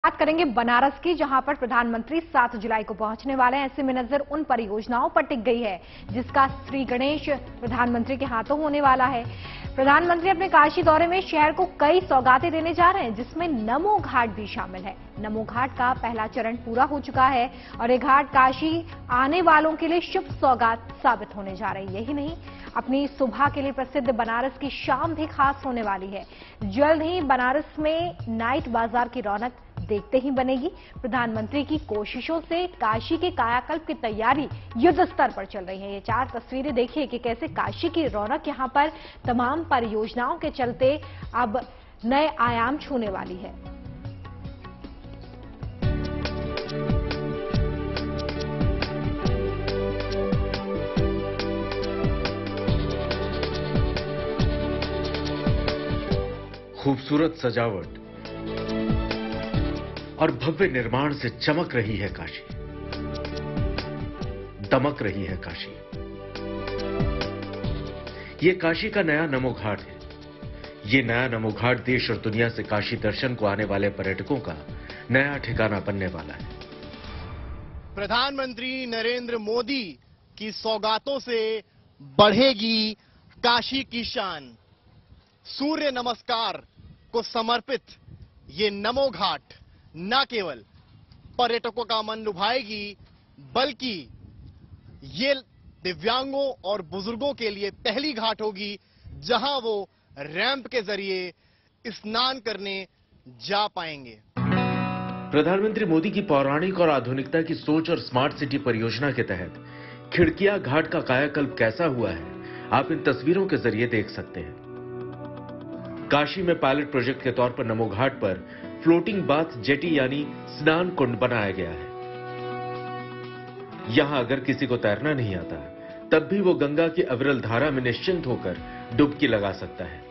बात करेंगे बनारस की, जहां पर प्रधानमंत्री 7 जुलाई को पहुंचने वाले हैं। ऐसे में नजर उन परियोजनाओं पर टिक गई है जिसका श्री गणेश प्रधानमंत्री के हाथों होने वाला है। प्रधानमंत्री अपने काशी दौरे में शहर को कई सौगातें देने जा रहे हैं, जिसमें नमो घाट भी शामिल है। नमो घाट का पहला चरण पूरा हो चुका है और ये घाट काशी आने वालों के लिए शुभ सौगात साबित होने जा रही है। यही नहीं, अपनी सुबह के लिए प्रसिद्ध बनारस की शाम भी खास होने वाली है। जल्द ही बनारस में नाइट बाजार की रौनक देखते ही बनेगी। प्रधानमंत्री की कोशिशों से काशी के कायाकल्प की तैयारी युद्ध स्तर पर चल रही है। ये 4 तस्वीरें देखिए कि कैसे काशी की रौनक यहां पर तमाम परियोजनाओं के चलते अब नए आयाम छूने वाली है। खूबसूरत सजावट और भव्य निर्माण से चमक रही है काशी, दमक रही है काशी। ये काशी का नया नमो घाट है। ये नया नमो घाट देश और दुनिया से काशी दर्शन को आने वाले पर्यटकों का नया ठिकाना बनने वाला है। प्रधानमंत्री नरेंद्र मोदी की सौगातों से बढ़ेगी काशी की शान। सूर्य नमस्कार को समर्पित ये नमो घाट न केवल पर्यटकों का मन लुभाएगी, बल्कि ये दिव्यांगों और बुजुर्गों के लिए पहली घाट होगी जहां वो रैंप के जरिए स्नान करने जा पाएंगे। प्रधानमंत्री मोदी की पौराणिक और आधुनिकता की सोच और स्मार्ट सिटी परियोजना के तहत खिड़किया घाट का कायाकल्प कैसा हुआ है, आप इन तस्वीरों के जरिए देख सकते हैं। काशी में पायलट प्रोजेक्ट के तौर पर नमो घाट पर फ्लोटिंग बाथ जेटी यानी स्नान कुंड बनाया गया है। यहां अगर किसी को तैरना नहीं आता, तब भी वो गंगा की अविरल धारा में निश्चिंत होकर डुबकी लगा सकता है।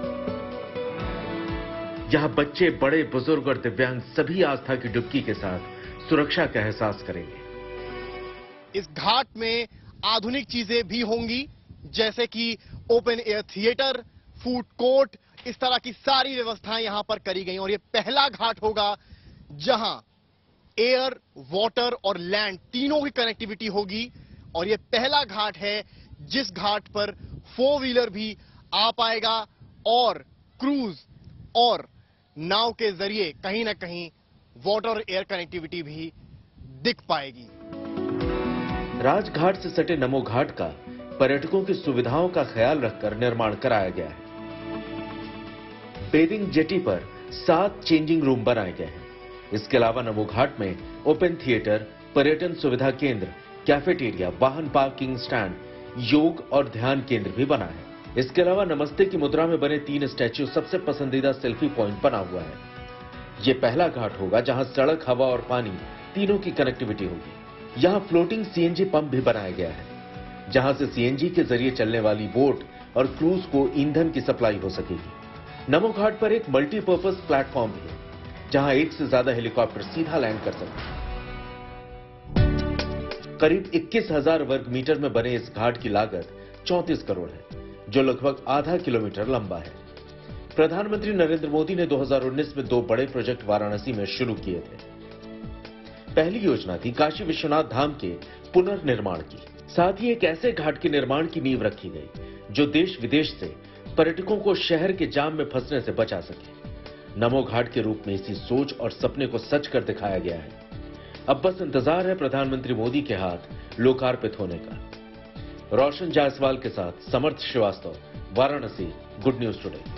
यहां बच्चे, बड़े, बुजुर्ग और दिव्यांग सभी आस्था की डुबकी के साथ सुरक्षा का एहसास करेंगे। इस घाट में आधुनिक चीजें भी होंगी, जैसे कि open air theatre, food court, इस तरह की सारी व्यवस्थाएं यहां पर करी गई और ये पहला घाट होगा जहां एयर, वाटर और लैंड तीनों की कनेक्टिविटी होगी। और ये पहला घाट है जिस घाट पर 4 व्हीलर भी आ पाएगा और क्रूज और नाव के जरिए कहीं ना कहीं वाटर और एयर कनेक्टिविटी भी दिख पाएगी। राजघाट से सटे नमो घाट का पर्यटकों की सुविधाओं का ख्याल रखकर निर्माण कराया गया है। बेदिंग जेटी पर 7 चेंजिंग रूम बनाए गए हैं। इसके अलावा नमो घाट में ओपन थिएटर, पर्यटन सुविधा केंद्र, कैफेटेरिया, वाहन पार्किंग स्टैंड, योग और ध्यान केंद्र भी बना है। इसके अलावा नमस्ते की मुद्रा में बने 3 स्टैच्यू सबसे पसंदीदा सेल्फी पॉइंट बना हुआ है। ये पहला घाट होगा जहां सड़क, हवा और पानी तीनों की कनेक्टिविटी होगी। यहां फ्लोटिंग सीएनजी पंप भी बनाया गया है, जहां से सीएनजी के जरिए चलने वाली बोट और क्रूज को ईंधन की सप्लाई हो सकेगी। नमो घाट पर एक मल्टीपर्पज प्लेटफॉर्म भी है, जहां 1 से ज्यादा हेलीकॉप्टर सीधा लैंड कर सकते हैं। करीब 21,000 वर्ग मीटर में बने इस घाट की लागत 34 करोड़ है, जो लगभग आधा किलोमीटर लंबा है। प्रधानमंत्री नरेंद्र मोदी ने 2019 में 2 बड़े प्रोजेक्ट वाराणसी में शुरू किए थे। पहली योजना थी काशी विश्वनाथ धाम के पुनर्निर्माण की। साथ ही एक ऐसे घाट के निर्माण की नींव रखी गई जो देश विदेश से पर्यटकों को शहर के जाम में फंसने से बचा सके। नमो घाट के रूप में इसी सोच और सपने को सच कर दिखाया गया है। अब बस इंतजार है प्रधानमंत्री मोदी के हाथ लोकार्पित होने का। रोशन जायसवाल के साथ Samarth Srivastava, Varanasi, good news today.